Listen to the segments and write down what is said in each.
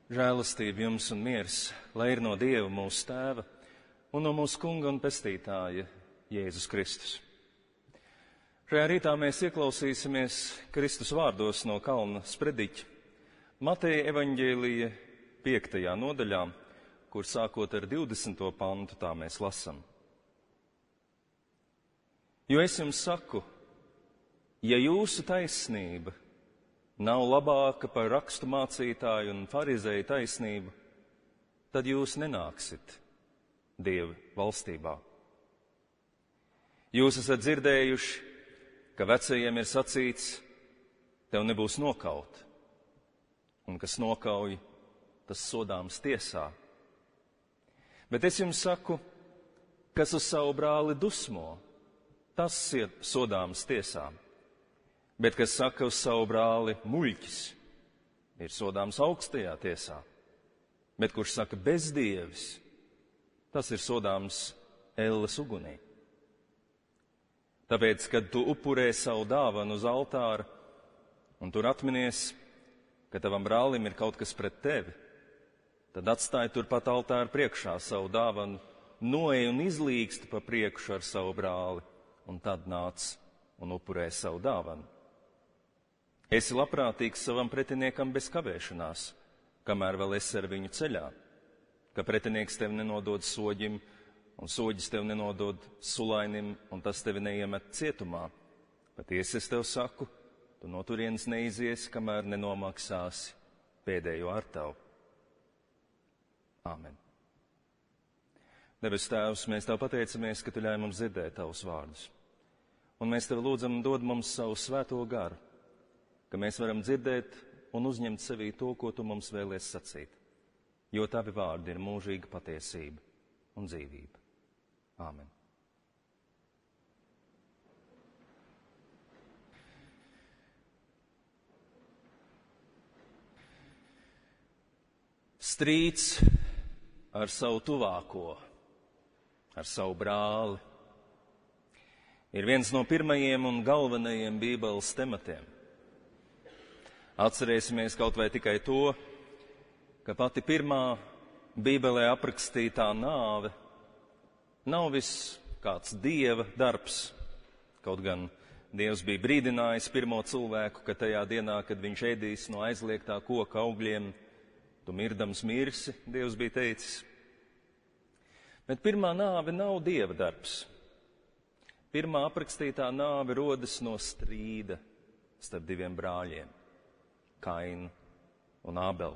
Žēlastība jums un miers, lai ir no Dieva mūsu Tēva un no mūsu Kunga un Pestītāja Jēzus Kristus. Šajā rītā mēs ieklausīsimies Kristus vārdos no kalna sprediķa, Mateja evaņģēlija 5. nodaļā, kur sākot ar 20. pantu tā mēs lasam. Jo es jums saku, ja jūsu taisnība nav labāka par rakstu mācītāju un farizēju taisnību, tad jūs nenāksit Dieva valstībā. Jūs esat dzirdējuši, ka vecajiem ir sacīts, tev nebūs nokaut, un kas nokauj, tas sodāms tiesā. Bet es jums saku, kas uz savu brāli dusmo, tas ir sodāms tiesām. Bet, kas saka uz savu brāli muļķis, ir sodāms augstajā tiesā. Bet, kurš saka bezdievis, tas ir sodāms elles ugunī. Tāpēc, kad tu upurē savu dāvanu uz altāra, un tur atminies, ka tavam brālim ir kaut kas pret tevi, tad atstāj turpat altāra priekšā savu dāvanu, noej un izlīgsti pa priekšu ar savu brāli, un tad nāc un upurē savu dāvanu. Esi labprātīgs savam pretiniekam bez kavēšanās, kamēr vēl esi ar viņu ceļā, ka pretinieks tevi nenodod soģim, un soģis tevi nenodod sulainim, un tas tevi neiemet cietumā. Patiesi es tev saku, tu no turienes neiziesi, kamēr nenomaksāsi pēdējo artavu. Āmen. Debes Tēvs, mēs tev pateicamies, ka tu ļauj mums dzirdēt tavus vārdus. Un mēs tev lūdzam dod mums savu svēto garu, ka mēs varam dzirdēt un uzņemt sevī to, ko tu mums vēlies sacīt, jo tavi vārdi ir mūžīga patiesība un dzīvība. Āmen. Strīds ar savu tuvāko, ar savu brāli, ir viens no pirmajiem un galvenajiem Bībeles tematiem. Atcerēsimies kaut vai tikai to, ka pati pirmā Bībelē aprakstītā nāve nav viss kāds Dieva darbs. Kaut gan Dievs bija brīdinājis pirmo cilvēku, ka tajā dienā, kad viņš ēdīs no aizliegtā koka augļiem, tu mirdams mirsi, Dievs bija teicis. Bet pirmā nāve nav Dieva darbs. Pirmā aprakstītā nāve rodas no strīda starp diviem brāļiem, Kainu un Ābelu.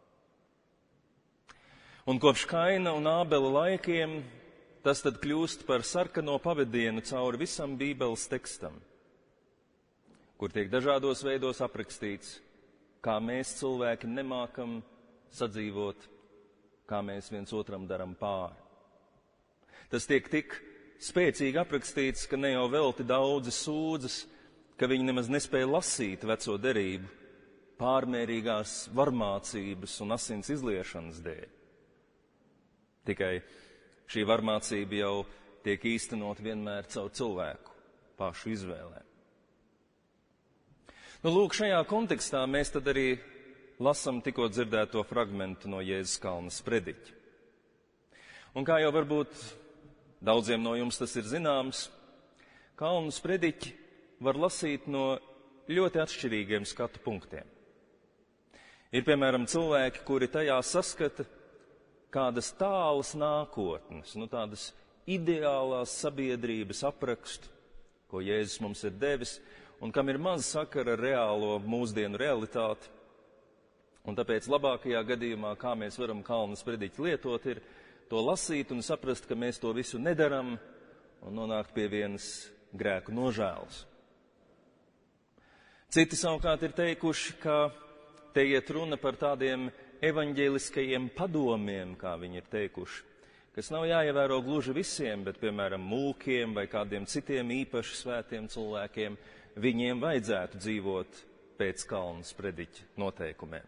Un kopš Kaina un Ābela laikiem tas tad kļūst par sarkano pavadienu cauri visam Bībeles tekstam, kur tiek dažādos veidos aprakstīts, kā mēs cilvēki nemākam sadzīvot, kā mēs viens otram daram pāri. Tas tiek tik spēcīgi aprakstīts, ka ne jau velti daudzi sūdzas, ka viņi nemaz nespēja lasīt veco derību, pārmērīgās varmācības un asins izliešanas dēļ. Tikai šī varmācība jau tiek īstenot vienmēr caur cilvēku pašu izvēlēm. Lūk, šajā kontekstā mēs tad arī lasam tikko dzirdēto fragmentu no Jēzus kalna sprediķa. Un kā jau varbūt daudziem no jums tas ir zināms, kalnu sprediķi var lasīt no ļoti atšķirīgiem skatu punktiem. Ir, piemēram, cilvēki, kuri tajā saskata kādas tālas nākotnes, tādas ideālās sabiedrības aprakstu, ko Jēzus mums ir devis, un kam ir maz sakara ar reālo mūsdienu realitāti. Un tāpēc labākajā gadījumā, kā mēs varam kalna sprediķi lietot, ir to lasīt un saprast, ka mēs to visu nedaram un nonākt pie vienas grēku nožēlas. Citi savukārt ir teikuši, ka te iet runa par tādiem evaņģēliskajiem padomiem, kā viņi ir teikuši, kas nav jāievēro gluži visiem, bet, piemēram, mūkiem vai kādiem citiem īpaši svētiem cilvēkiem, viņiem vajadzētu dzīvot pēc kalna sprediķa noteikumiem.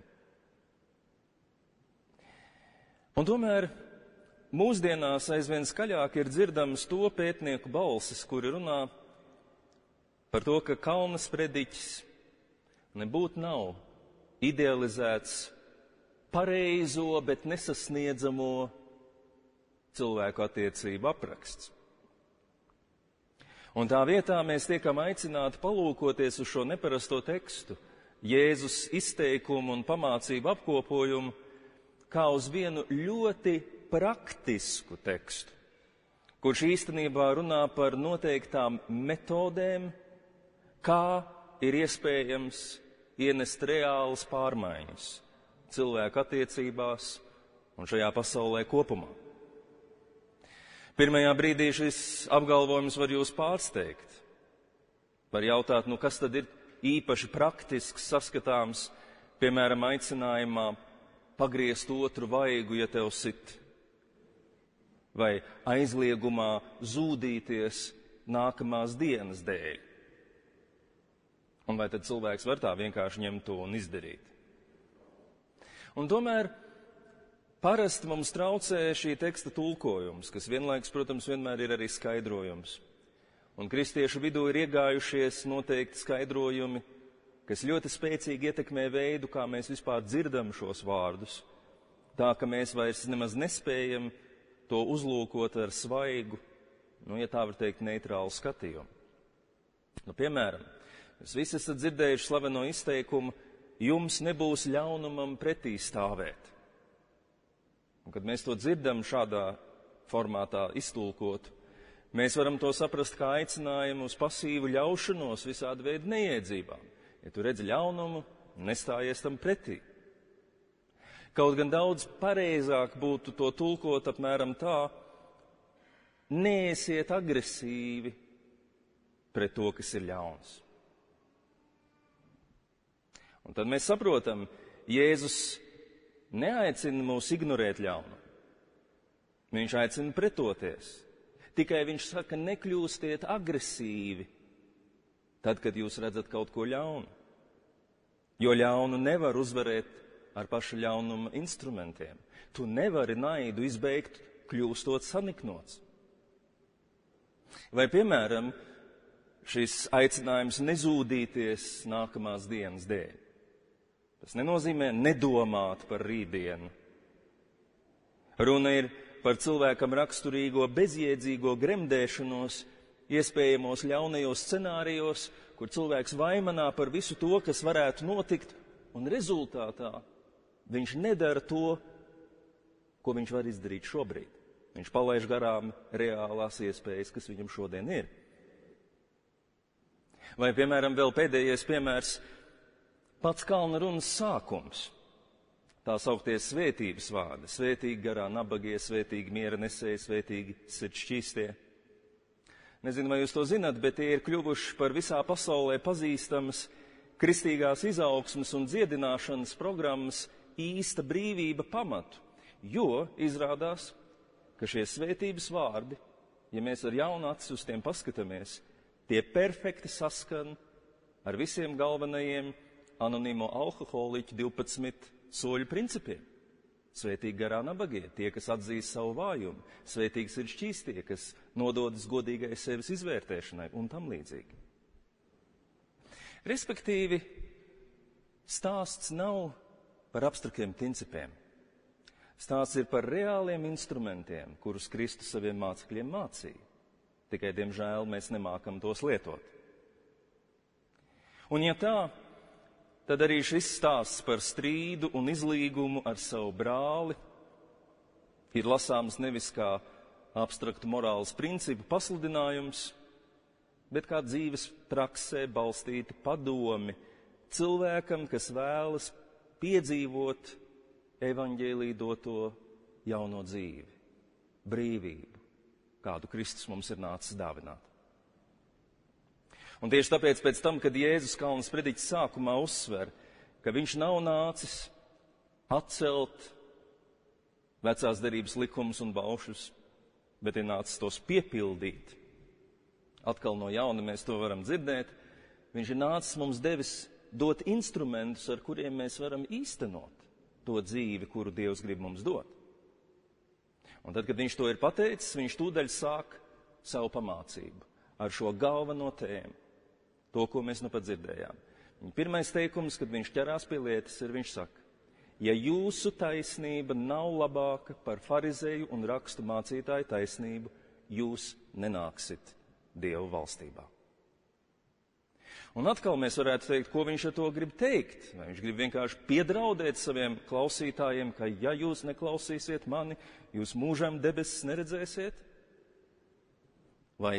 Un tomēr mūsdienās aizvien skaļāk ir dzirdams to pētnieku balsis, kuri runā par to, ka kalna sprediķis nebūtu nav idealizēts pareizo, bet nesasniedzamo cilvēku attiecību apraksts. Un tā vietā mēs tiekam aicināti palūkoties uz šo neparasto tekstu, Jēzus izteikumu un pamācību apkopojumu, kā uz vienu ļoti praktisku tekstu, kurš īstenībā runā par noteiktām metodēm, kā ir iespējams ienest reālas pārmaiņas cilvēku attiecībās un šajā pasaulē kopumā. Pirmajā brīdī šis apgalvojums var jūs pārsteigt. Var jautāt, kas tad ir īpaši praktisks saskatāms, piemēram, aicinājumā pagriezt otru vaigu, ja tev sit, vai aizliegumā zūdīties nākamās dienas dēļ. Un vai tad cilvēks var tā vienkārši ņemt to un izdarīt? Un tomēr parasti mums traucē šī teksta tulkojums, kas vienlaikus, protams, vienmēr ir arī skaidrojums. Un kristiešu vidū ir iegājušies noteikti skaidrojumi, kas ļoti spēcīgi ietekmē veidu, kā mēs vispār dzirdam šos vārdus, tā ka mēs vairs nemaz nespējam to uzlūkot ar svaigu, ja tā var teikt, neitrālu skatījumu. Piemēram, jūs visi esat dzirdējuši slaveno izteikumu, jums nebūs ļaunumam pretī stāvēt. Un, kad mēs to dzirdam šādā formātā iztulkot, mēs varam to saprast kā aicinājumu uz pasīvu ļaušanos visādi veidu neiedzībām. Ja tu redzi ļaunumu, nestājies tam pretī. Kaut gan daudz pareizāk būtu to tulkot apmēram tā, neesiet agresīvi pret to, kas ir ļauns. Un tad mēs saprotam, Jēzus neaicina mūs ignorēt ļaunumu. Viņš aicina pretoties. Tikai viņš saka, nekļūstiet agresīvi, tad, kad jūs redzat kaut ko ļaunu. Jo ļaunu nevar uzvarēt ar paša ļaunuma instrumentiem. Tu nevari naidu izbeigt, kļūstot saniknots. Vai, piemēram, šis aicinājums nezūdīties nākamās dienas dēļ. Tas nenozīmē nedomāt par rītdienu. Runa ir par cilvēkam raksturīgo bezjēdzīgo gremdēšanos, iespējamos ļaunajos scenārijos, kur cilvēks vaimanā par visu to, kas varētu notikt, un rezultātā viņš nedara to, ko viņš var izdarīt šobrīd. Viņš palaiž garām reālās iespējas, kas viņam šodien ir. Vai, piemēram, vēl pēdējais piemērs, pats kalna runas sākums. Tā sauktie svētības vārdi, svētīgi garā nabagie, svētīgi miera nesēji, svētīgi sirds šķīstie. Nezinu, vai jūs to zināt, bet tie ir kļuvuši par visā pasaulē pazīstamas kristīgās izaugsmes un dziedināšanas programmas īsta brīvība pamatu, jo izrādās, ka šie svētības vārdi, ja mēs ar jaunu aci uz tiem paskatāmies, tie perfekti saskan ar visiem galvenajiem anonīmo alkoholiķu 12 soļu principiem. Svētīgi garā nabagie, tie, kas atzīst savu vājumu, svētīgs ir šķīstie, kas nododas godīgai sevis izvērtēšanai un tam līdzīgi. Respektīvi, stāsts nav par abstraktiem principiem. Stāsts ir par reāliem instrumentiem, kurus Kristus saviem mācekļiem mācīja. Tikai, diemžēl, mēs nemākam tos lietot. Un ja tā, tad arī šis stāsts par strīdu un izlīgumu ar savu brāli ir lasāms nevis kā abstraktu morāles principu pasludinājums, bet kā dzīves praksē balstīti padomi cilvēkam, kas vēlas piedzīvot evaņģēlī doto jauno dzīvi, brīvību, kādu Kristus mums ir nācis dāvināt. Un tieši tāpēc pēc tam, kad Jēzus kalna sprediķa sākumā uzsver, ka viņš nav nācis atcelt vecās derības likumus un baušus, bet ir nācis tos piepildīt. Atkal no jauna mēs to varam dzirdēt. Viņš ir nācis mums devis dot instrumentus, ar kuriem mēs varam īstenot to dzīvi, kuru Dievs grib mums dot. Un tad, kad viņš to ir pateicis, viņš tūdaļ sāk savu pamācību ar šo galveno tēmu. To, ko mēs nu pat dzirdējām. Pirmais teikums, kad viņš ķerās pie lietas, ir viņš saka, ja jūsu taisnība nav labāka par farizeju un rakstu mācītāju taisnību, jūs nenāksit Dieva valstībā. Un atkal mēs varētu teikt, ko viņš ar to grib teikt. Vai viņš grib vienkārši piedraudēt saviem klausītājiem, ka ja jūs neklausīsiet mani, jūs mūžam debesis neredzēsiet? Vai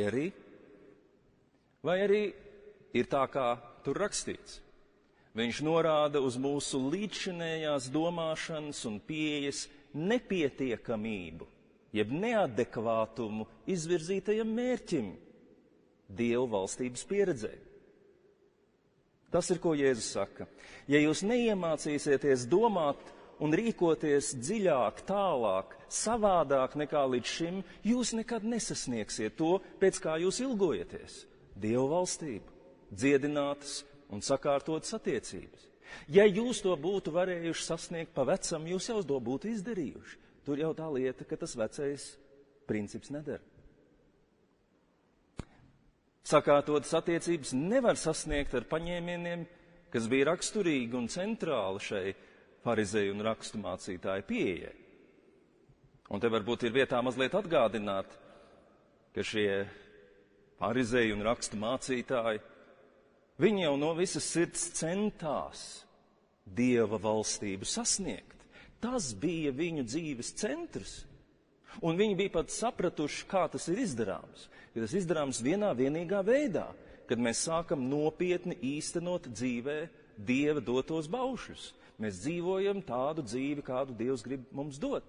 arī ir tā, kā tur rakstīts. Viņš norāda uz mūsu līdzšinējās domāšanas un pieejas nepietiekamību, jeb neadekvātumu izvirzītajam mērķim, Dieva valstības pieredzē. Tas ir, ko Jēzus saka. Ja jūs neiemācīsieties domāt un rīkoties dziļāk, tālāk, savādāk nekā līdz šim, jūs nekad nesasniegsiet to, pēc kā jūs ilgojaties. Dieva valstību, dziedinātas un sakārtotas attiecības. Ja jūs to būtu varējuši sasniegt pa vecam, jūs jau to būtu izdarījuši. Tur jau tā lieta, ka tas vecais princips nedara. Sakārtotas attiecības nevar sasniegt ar paņēmieniem, kas bija raksturīgi un centrāli šai farizeju un rakstu mācītāju pieejai. Un te varbūt ir vietā mazliet atgādināt, ka šie farizeji un rakstu mācītāji, viņi jau no visas sirds centās Dieva valstību sasniegt. Tas bija viņu dzīves centrs. Un viņi bija pat sapratuši, kā tas ir izdarāms. Ja tas izdarāms vienā vienīgā veidā, kad mēs sākam nopietni īstenot dzīvē Dieva dotos baušļus. Mēs dzīvojam tādu dzīvi, kādu Dievs grib mums dot.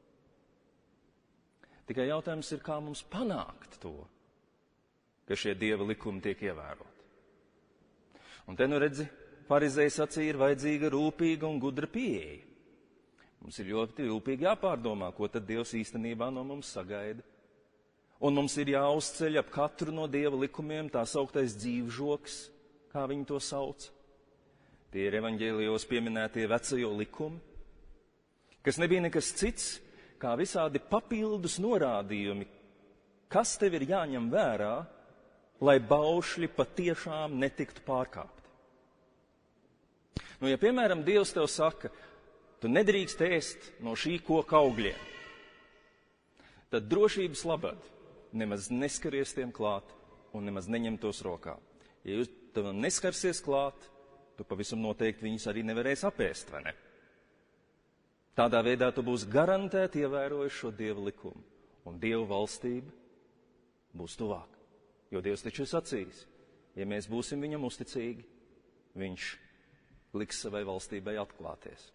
Tikai jautājums ir, kā mums panākt to, ka šie Dieva likumi tiek ievēroti. Un te nu redzi, farizeji sacīja, ir vajadzīga rūpīga un gudra pieeja. Mums ir ļoti rūpīgi jāpārdomā, ko tad Dievs īstenībā no mums sagaida. Un mums ir jāuzceļ ap katru no Dieva likumiem tā sauktais dzīvžoks, kā viņi to sauc. Tie ir evaņģēlijos pieminētie vecajo likumi, kas nebija nekas cits, kā visādi papildus norādījumi, kas tev ir jāņem vērā, lai baušļi patiešām netiktu pārkāpti. Nu, ja, piemēram, Dievs tev saka, tu nedrīkst ēst no šī koka augļiem, tad drošības labad nemaz neskaries tiem klāt un nemaz neņem tos rokā. Ja jūs tev neskarsies klāt, tu pavisam noteikti viņus arī nevarēsi apēst, vai ne? Tādā veidā tu būsi garantēti ievērojis šo Dieva likumu, un Dieva valstība būs tuvāk. Jo Dievs taču ir sacījis, ja mēs būsim viņam uzticīgi, viņš liks savai valstībai atklāties.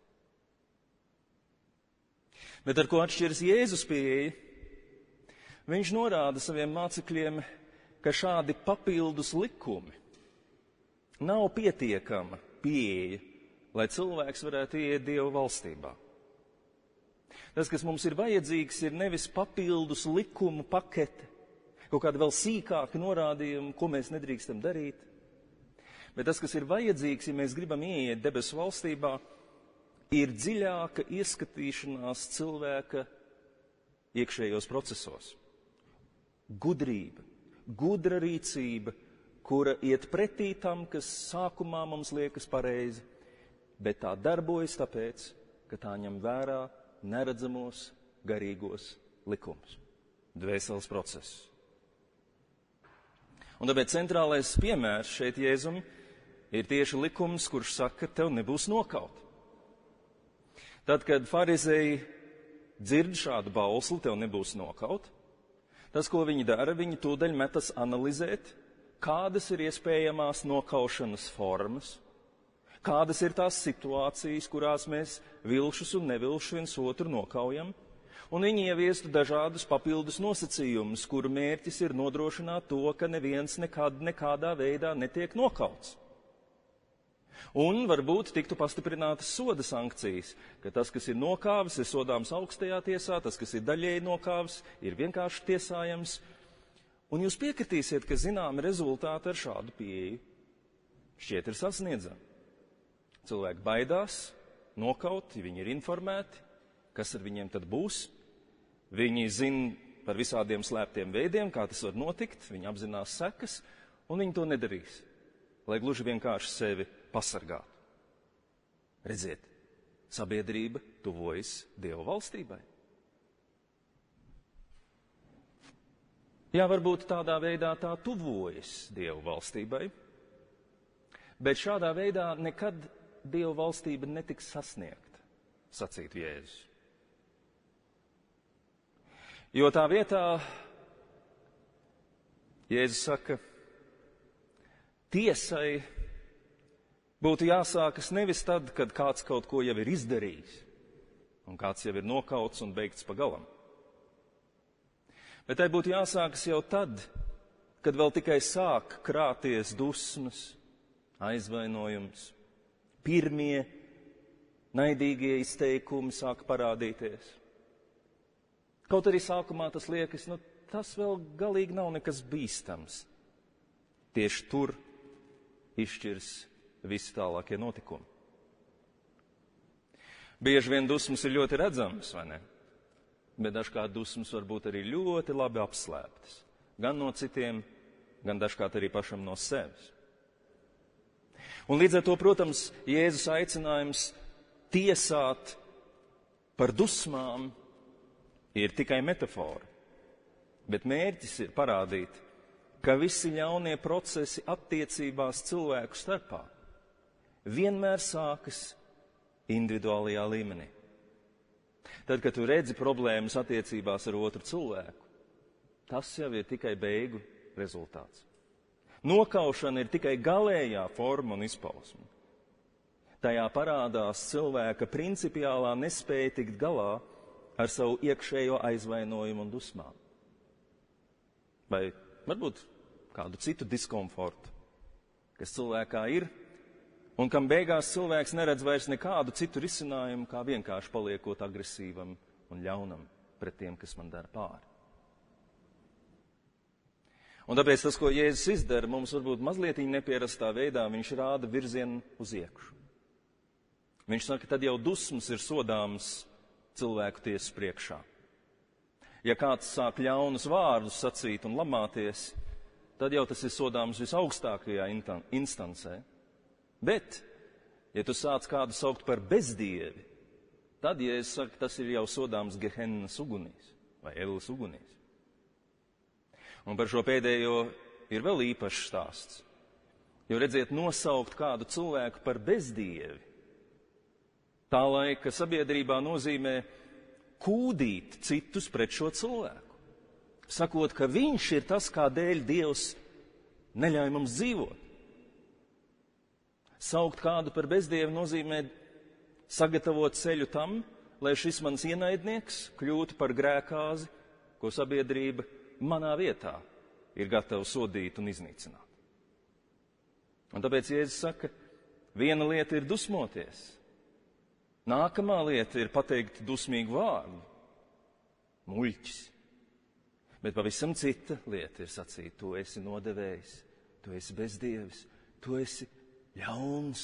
Bet ar ko atšķiras Jēzus pieeja? Viņš norāda saviem mācekļiem, ka šādi papildus likumi nav pietiekama pieeja, lai cilvēks varētu ieiet Dieva valstībā. Tas, kas mums ir vajadzīgs, ir nevis papildus likumu pakete, kaut kāda vēl sīkāka norādījuma, ko mēs nedrīkstam darīt, bet tas, kas ir vajadzīgs, ja mēs gribam ieiet debesu valstībā, ir dziļāka ieskatīšanās cilvēka iekšējos procesos. Gudrība, gudra rīcība, kura iet pretī tam, kas sākumā mums liekas pareizi, bet tā darbojas tāpēc, ka tā ņem vērā neredzamos garīgos likumus, dvēseles procesus. Un tāpēc centrālais piemērs šeit Jēzum ir tieši likums, kurš saka, tev nebūs nokaut. Tad, kad farizeji dzird šādu bausli, tev nebūs nokaut, tas, ko viņi dara, viņi tūdaļ metas analizēt, kādas ir iespējamās nokaušanas formas, kādas ir tās situācijas, kurās mēs vilšus un nevilšus viens otru nokaujam, un viņi ieviestu dažādus papildus nosacījumus, kuru mērķis ir nodrošināt to, ka neviens nekādā veidā netiek nokauts. Un varbūt tiktu pastiprinātas soda sankcijas, ka tas, kas ir nokāvis, ir sodāms augstajā tiesā, tas, kas ir daļēji nokāvis, ir vienkārši tiesājams. Un jūs piekritīsiet, ka zināmi rezultāti ar šādu pieeju šķiet ir sasniedzami. Cilvēki baidās nokaut, viņi ir informēti, kas ar viņiem tad būs. Viņi zina par visādiem slēptiem veidiem, kā tas var notikt, viņi apzinās sekas, un viņi to nedarīs, lai gluži vienkārši sevi pasargātu. Redziet, sabiedrība tuvojas Dieva valstībai. Jā, varbūt tādā veidā tā tuvojas Dieva valstībai, bet šādā veidā nekad Dieva valstība netiks sasniegta, sacītu Jēzus. Jo tā vietā Jēzus saka, tiesai būtu jāsākas nevis tad, kad kāds kaut ko jau ir izdarījis, un kāds jau ir nokauts un beigts pa galam. Bet tai būtu jāsākas jau tad, kad vēl tikai sāk krāties dusmas, aizvainojums, pirmie naidīgie izteikumi sāk parādīties. Kaut arī sākumā tas liekas, tas vēl galīgi nav nekas bīstams. Tieši tur izšķirs visi tālākie notikumi. Bieži vien dusmas ir ļoti redzamas, vai ne? Bet dažkārt dusmas var būt arī ļoti labi apslēptas. Gan no citiem, gan dažkārt arī pašam no sevis. Un līdz ar to, protams, Jēzus aicinājums tiesāt par dusmām ir tikai metafora. Bet mērķis ir parādīt, ka visi ļaunie procesi attiecībās cilvēku starpā vienmēr sākas individuālajā līmenī. Tad, kad tu redzi problēmas attiecībās ar otru cilvēku, tas jau ir tikai beigu rezultāts. Nokaušana ir tikai galējā forma un izpausme. Tajā parādās cilvēka principiālā nespēja tikt galā ar savu iekšējo aizvainojumu un dusmām. Vai varbūt kādu citu diskomfortu, kas cilvēkā ir, un kam beigās cilvēks neredz vairs nekādu citu risinājumu, kā vienkārši paliekot agresīvam un ļaunam pret tiem, kas man dara pāri. Un tāpēc tas, ko Jēzus izdara, mums varbūt mazliet nepierastā veidā, viņš rāda virzienu uz iekšu. Viņš saka, tad jau dusmas ir sodāmas cilvēku tiesas priekšā. Ja kāds sāk ļaunus vārdus sacīt un lamāties, tad jau tas ir sodāms visaugstākajā instancē. Bet, ja tu sāc kādu saukt par bezdievi, tad, ja es saku, tas ir jau sodāms Gehennas ugunīs vai Elles ugunīs. Un par šo pēdējo ir vēl īpašs stāsts. Jo redziet, nosaukt kādu cilvēku par bezdievi, tā laika sabiedrībā nozīmē kūdīt citus pret šo cilvēku. Sakot, ka viņš ir tas, kādēļ Dievs neļauj mums dzīvot. Saukt kādu par bezdievu nozīmē sagatavot ceļu tam, lai šis mans ienaidnieks kļūtu par grēkāzi, ko sabiedrība manā vietā ir gatava sodīt un iznīcināt. Un tāpēc Jēzus saka, viena lieta ir dusmoties, nākamā lieta ir pateikt dusmīgu vārdu, muļķis. Bet pavisam cita lieta ir sacīt, tu esi nodevējs, tu esi bezdievis, tu esi ļauns.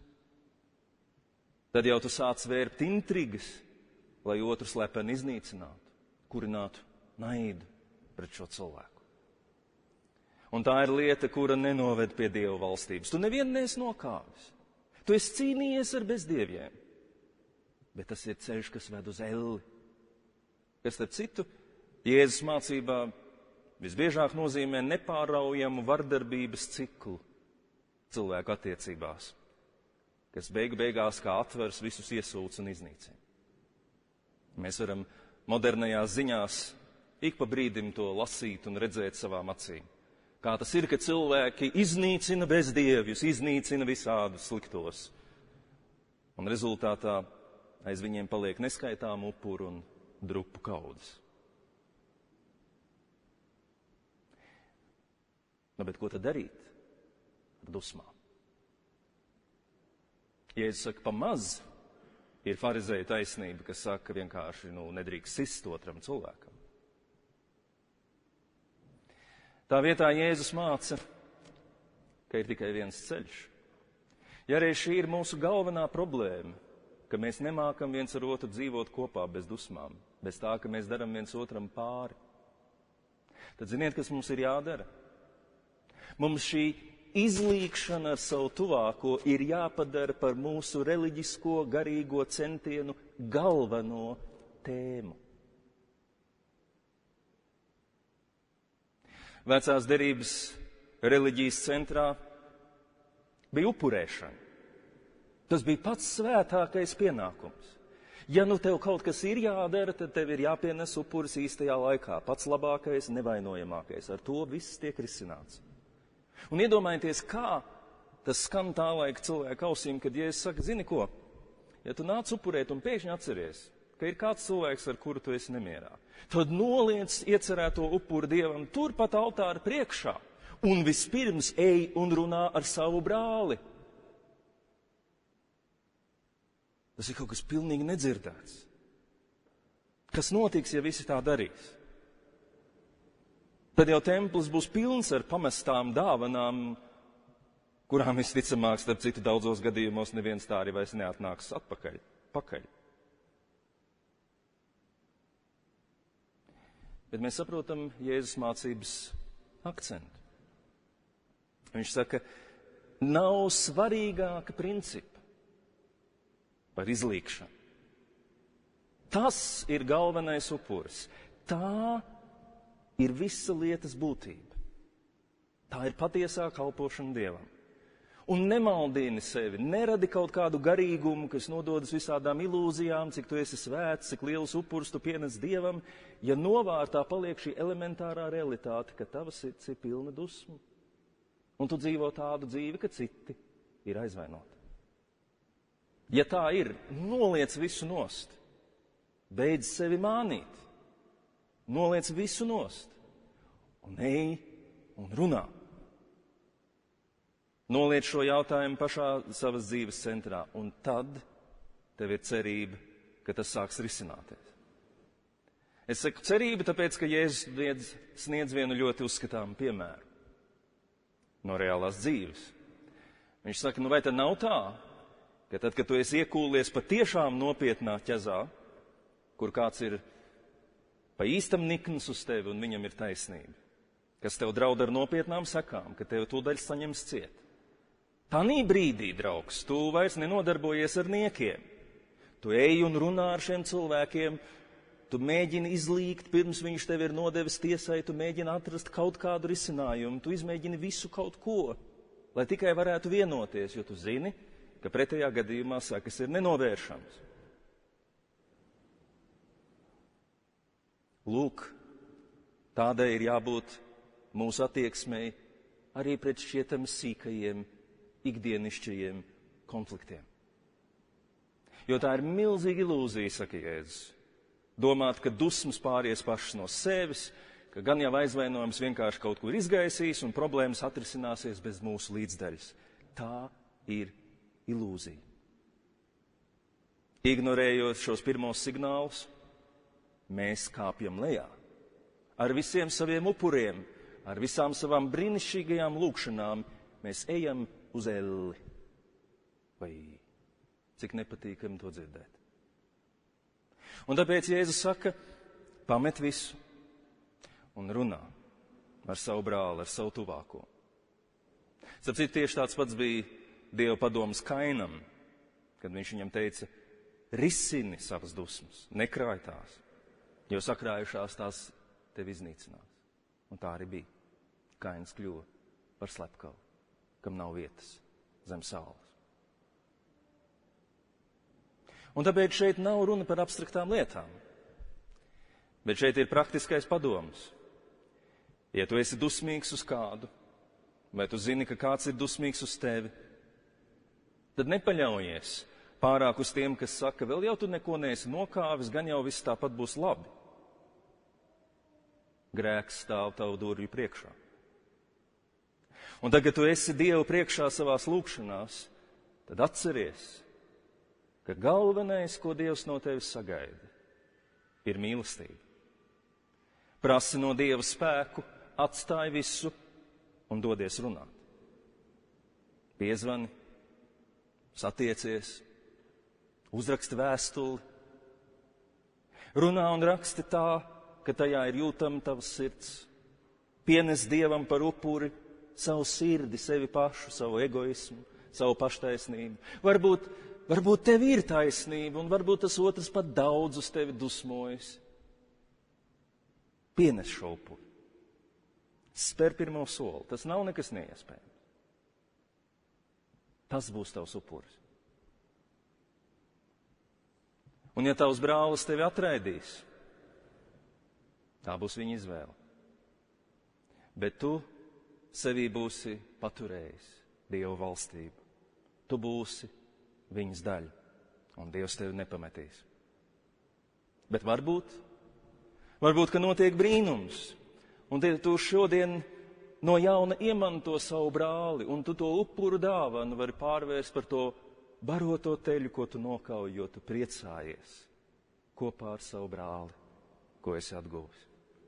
Tad jau tu sāc vērpt intrigas, lai otru slepeni iznīcinātu, kurinātu naidu pret šo cilvēku. Un tā ir lieta, kura nenoved pie Dieva valstības. Tu nevienu neesi nokāvis. Tu esi cīnījies ar bezdieviem. Bet tas ir ceļš, kas ved uz elli. Kas, starp citu, Jēzus mācībā visbiežāk nozīmē nepāraujamu vardarbības ciklu cilvēku attiecībās, kas beigās kā atvers visus iesūc un iznīcina. Mēs varam modernajās ziņās ik pa brīdim to lasīt un redzēt savām acīm. Kā tas ir, ka cilvēki iznīcina bezdievjus, iznīcina visādus sliktos. Un rezultātā aiz viņiem paliek neskaitām upuru un drupu kaudzes. Bet ko tad darīt ar dusmām? Jēzus saka, pamaz ir farizēju taisnība, kas saka, ka vienkārši nedrīkst sist otram cilvēkam. Tā vietā Jēzus māca, ka ir tikai viens ceļš. Ja arī šī ir mūsu galvenā problēma, ka mēs nemākam viens ar otru dzīvot kopā bez dusmām, bez tā, ka mēs daram viens otram pāri, tad ziniet, kas mums ir jādara? Mums šī izlīgšana ar savu tuvāko ir jāpadara par mūsu reliģisko, garīgo centienu galveno tēmu. Vecās derības reliģijas centrā bija upurēšana. Tas bija pats svētākais pienākums. Ja nu tev kaut kas ir jādara, tad tev ir jāpienes upuris īstajā laikā. Pats labākais, nevainojamākais. Ar to viss tiek risināts. Un iedomājieties, kā tas skan tā laika cilvēku ausīm, kad Jēzus saka, zini ko, ja tu nāc upurēt un pēkšņi atceries, ka ir kāds cilvēks, ar kuru tu esi nemierā, tad noliec iecerēto upuri Dievam turpat altāra priekšā un vispirms ej un runā ar savu brāli. Tas ir kaut kas pilnīgi nedzirdēts. Kas notiks, ja visi tā darīs? Tad jau templis būs pilns ar pamestām dāvanām, kurām visticamāk, starp citu, daudzos gadījumos neviens tā arī vairs neatnāks pakaļ. Bet mēs saprotam Jēzus mācības akcentu. Viņš saka, nav svarīgāka principa par izlīgšanu. Tas ir galvenais upuris. Tā ir visa lietas būtība. Tā ir patiesā kalpošana Dievam. Un nemaldini sevi, neradi kaut kādu garīgumu, kas nododas visādām ilūzijām, cik tu esi svēts, cik liels upuris tu pienes Dievam, ja novārtā paliek šī elementārā realitāte, ka tava sirds ir pilna dusmu. Un tu dzīvo tādu dzīvi, ka citi ir aizvainoti. Ja tā ir, noliec visu nost. Beidz sevi mānīt. Noliec visu nost. Un ej un runā. Noliec šo jautājumu pašā savas dzīves centrā. Un tad tev ir cerība, ka tas sāks risināties. Es saku cerība, tāpēc, ka Jēzus sniedz vienu ļoti uzskatāmu piemēru no reālās dzīves. Viņš saka, nu vai tad nav tā, ka tad, kad tu esi iekūlies patiešām nopietnā ķezā, kur kāds ir pa īstam nikns uz tevi un viņam ir taisnība, kas tev draud ar nopietnām sekām, ka tev tūdaļ saņems ciet. Tanī brīdī, draugs, tu vairs nenodarbojies ar niekiem. Tu ej un runā ar šiem cilvēkiem, tu mēģini izlīgt, pirms viņš tev ir nodevis tiesai, tu mēģini atrast kaut kādu risinājumu, tu izmēģini visu kaut ko, lai tikai varētu vienoties, jo tu zini, ka pretējā gadījumā sekas ir nenovēršams. Lūk, tādai ir jābūt mūsu attieksmei arī pret šiem sīkajiem, ikdienišķajiem konfliktiem. Jo tā ir milzīga ilūzija, saka Jēzus. Domāt, ka dusmas pāries pašas no sevis, ka gan jau aizvainojums vienkārši kaut kur izgaisīs un problēmas atrisināsies bez mūsu līdzdaļas. Tā ir ilūzija. Ignorējot šos pirmos signālus, mēs kāpjam lejā. Ar visiem saviem upuriem, ar visām savām brīnišķīgajām lūkšanām, mēs ejam uz elli. Vai cik nepatīkami to dzirdēt. Un tāpēc Jēzus saka, pamet visu un runā ar savu brāli, ar savu tuvāko. Starp citu, tieši tāds pats bija Dieva padoms Kainam, kad viņš viņam teica, risini savas dusmas, nekrāj tās, jo sakrājušās tās tevi iznīcinās. Un tā arī bija. Kains kļuva par slepkavu, kam nav vietas zem saules. Un tāpēc šeit nav runa par abstraktām lietām, bet šeit ir praktiskais padoms. Ja tu esi dusmīgs uz kādu, vai tu zini, ka kāds ir dusmīgs uz tevi, tad nepaļaujies pārāk uz tiem, kas saka, vēl jau tu neko neesi nokāvis, gan jau viss tāpat būs labi. Grēks stāv tavu durvju priekšā. Un tagad, kad tu esi Dievu priekšā savās lūkšanās, tad atceries, ka galvenais, ko Dievs no tevis sagaida, ir mīlestība. Prasi no Dieva spēku, atstāj visu un dodies runāt. Piezvani, satiecies, uzraksti vēstuli, runā un raksti tā, ka tajā ir jūtama tavas sirds, pienes Dievam par upuri savu sirdi, sevi pašu, savu egoismu, savu paštaisnību. Varbūt tev ir taisnība, un varbūt tas otrs pat daudz uz tevi dusmojas. Pienes šo upuri. Spēr pirmo soli. Tas nav nekas neiespējams. Tas būs tavs upuris. Un ja tavs brālis tevi atraidīs, tā būs viņa izvēle. Bet tu sevī būsi paturējis Dieva valstību. Tu būsi viņas daļa, un Dievs tevi nepametīs. Bet varbūt, ka notiek brīnums, un tu šodien no jauna iemanto savu brāli, un tu to upuru dāvanu vari pārvērst par to baroto teļu, ko tu nokauji, jo tu priecājies kopā ar savu brāli, ko esi atguvis.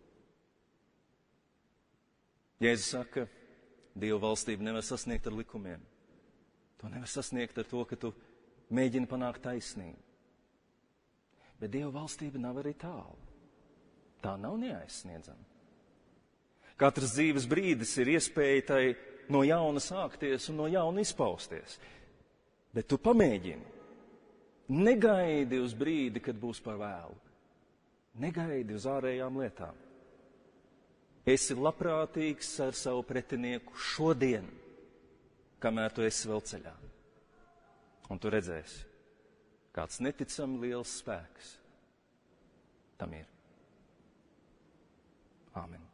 Jēzus saka, Dieva valstību nevar sasniegt ar likumiem. To nevar sasniegt ar to, ka tu mēģini panākt taisnību. Bet Dieva valstība nav arī tālu. Tā nav neaizsniedzama. Katrs dzīves brīdis ir iespēja tai no jauna sākties un no jauna izpausties. Bet tu pamēģini. Negaidi uz brīdi, kad būs par vēlu. Negaidi uz ārējām lietām. Esi labprātīgs ar savu pretinieku šodien, kamēr tu esi vēl ceļā. Un tu redzēsi, kāds neticami liels spēks tam ir. Āmen.